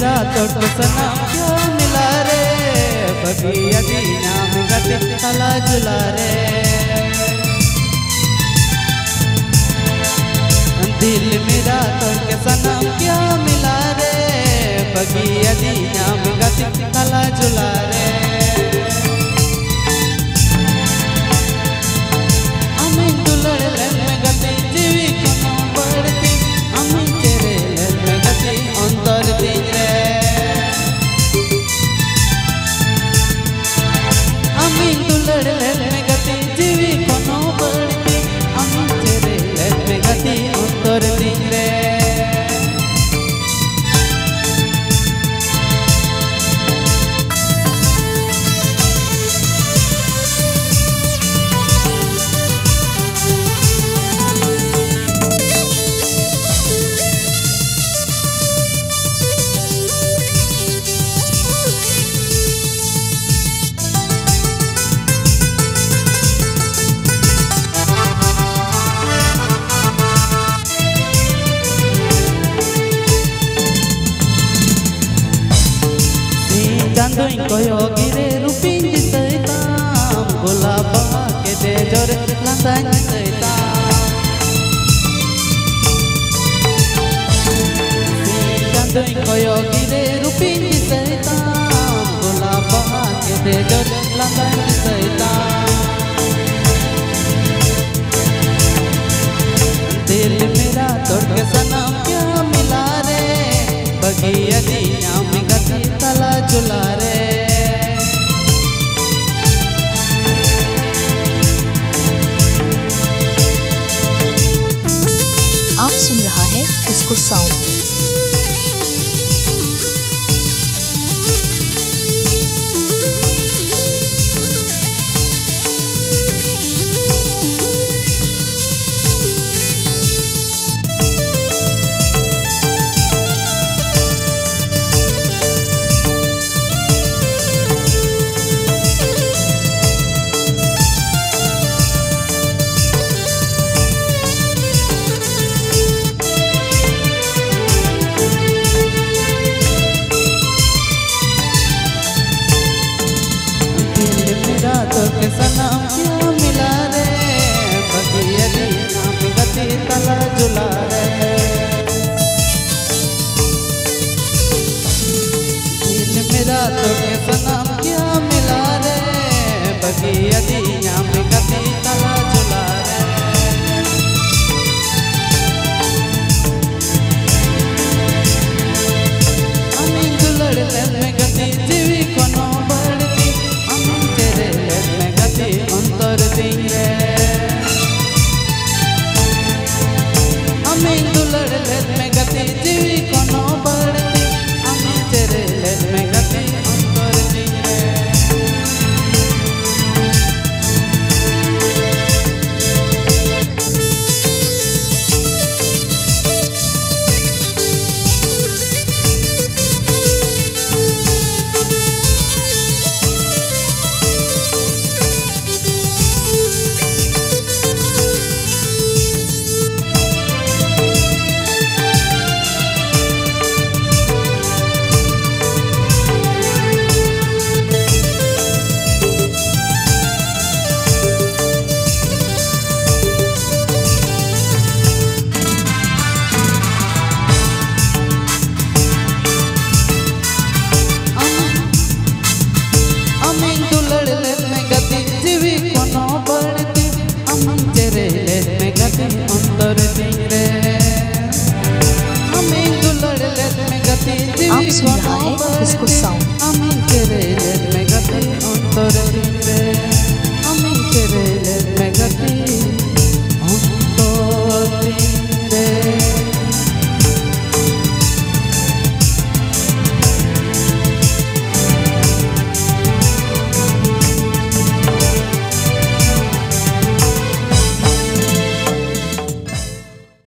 मेरा तोट सनम क्यों मिला रे बगिया दी नाम गते तला जुला रे दिल मेरा तोट सनम क्यों मिला रे बगिया दी नाम गते तला जुला रे चांदोई कोयो गिरे रुपिन सैताम गुलाब के दे जोर लंदान सैताम चांदोई कोयो गिरे रुपिन सैताम गुलाब के दे जोर लंदान सैताम दिल मेरा तोड़ के सनम क्या मिला रे बगिया दी नाम गति तला जुला रे आप सुन रहा है इसको साउंड। के सनम क्यों मिला रे बगिया दी नाम गति तला जुला रे दिल मेरा तो के सनम क्यों मिला रे बगिया दी नाम गति